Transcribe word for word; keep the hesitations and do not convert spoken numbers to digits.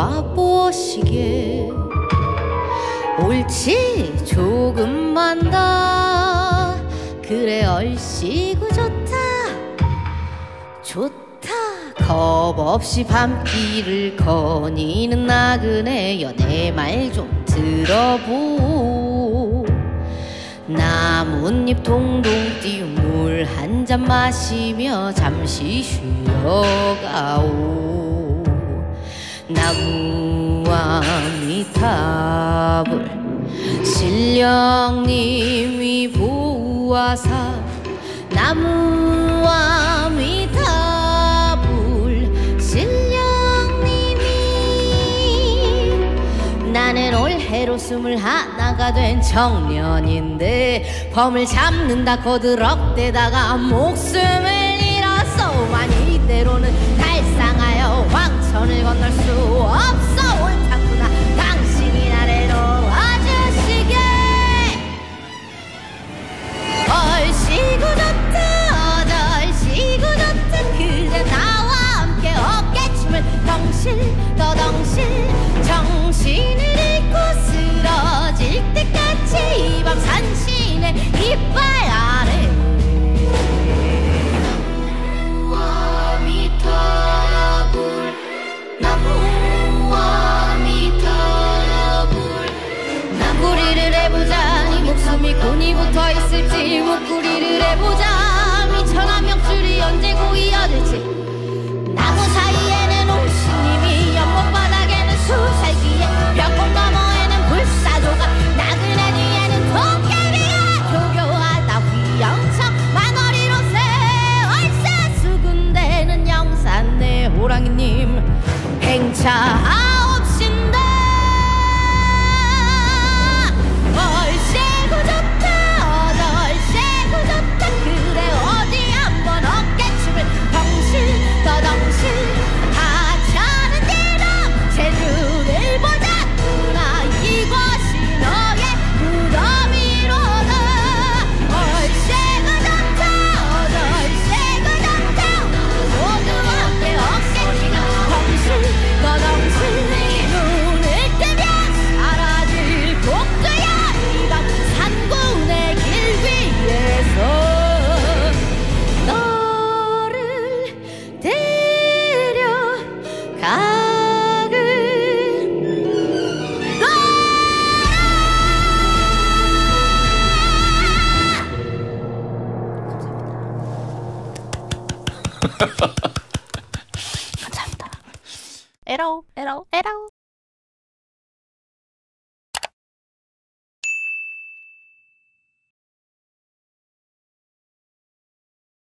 와보시게. 옳지 조금만 더. 그래 얼씨구 좋다 좋다. 겁없이 밤길을 거니는 나그네여, 내 말 좀 들어보. 나뭇잎 동동 띄운 물 한 잔 마시며 잠시 쉬어가오. 나무와 미탑을 신령님이 보아사. 나무와 미탑을 신령님이. 나는 올해로 스물하나가 된 청년인데 범을 잡는다 거드럭대다가 목숨을 잃었소만. 이대로는 달상하여 왕천을 건널 수 없어. 옳다구나 당신이 나를 도와주시게. 얼씨구 좋다 얼씨구 좋다. 그대 나와 함께 어깨춤을 덩실 더덩실. 정신을 잃고 쓰러질 때까지 이 밤 산신의 이빨 아래. 나무와 미타불 나무와 미타불. 나무리를 해보자. 네 목숨이 곤히 붙어있을지. 목구리를 해보자. 미천한 명줄이 언제 고이어질지. 나무 사이에는 오신님이 연못 바닥에는 수살기에 벽곡 너머에는 불사조가 나그네 뒤에는 도깨비가 조교하다 휘영청 만월이로 세월세 수군대는 영산내 호랑이님 행차하옵신다. 얼씨구 좋다 얼씨구 좋다. 그래 어디 한번 어깨춤을 덩실 더덩실. 하찮은 대로 제주를 보자꾸나. 이것이 너의 무덤이로다. 얼씨구 좋다 얼씨구 좋다. 모두 함께 어깨춤을 덩실 더덩실. 눈을 뜨면 사라질 곡조야. 이밤 산군의 길 위에서 너를 데려가는 감사합니다. 에러 에러 에러.